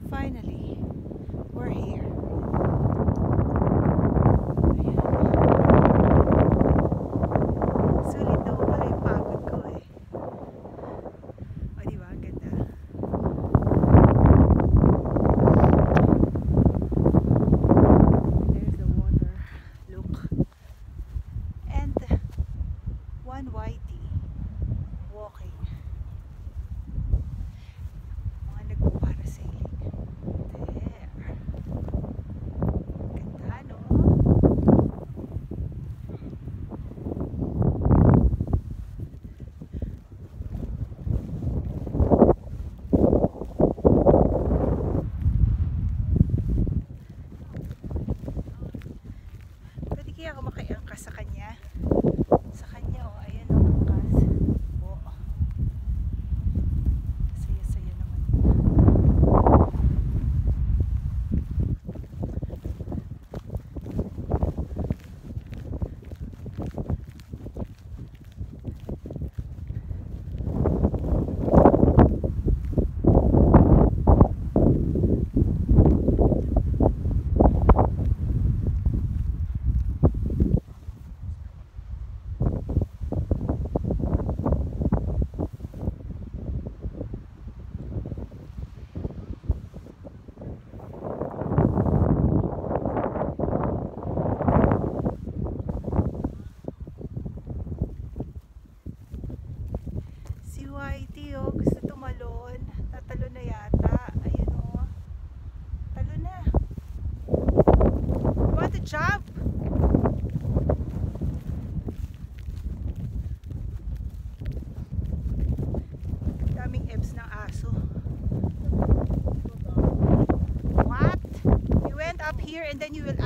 Finally, we're here. Sulit naman pala yung pagod ko eh. O diba, ang ganda. There's the water. Look. And one whitey walking. Mga nagpo-parasailing. There. Ganda, no? Pwede kaya ako makiangkas sa kanya? Sa kanya, oh, ayan ang angkas. Oh. Saya-saya naman. Si Whitey, oh, gusto tumalon. Tatalon na yata. Ayun, oh. Talon na. You want to jump? Daming ebs ng aso. What? You went up here and then you will